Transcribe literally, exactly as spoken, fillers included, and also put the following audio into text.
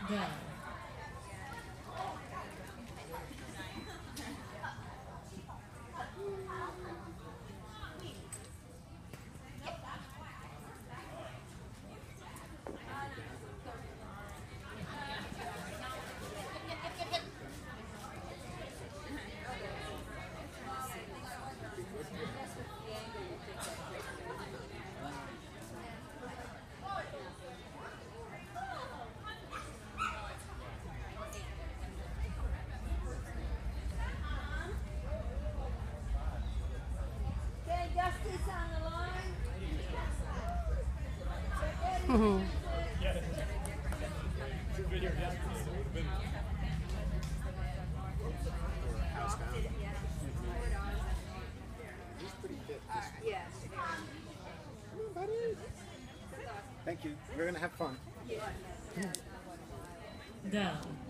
Go. Okay, Dusty's on the line. Mhm. Yes. Thank you. We're gonna have fun. Go.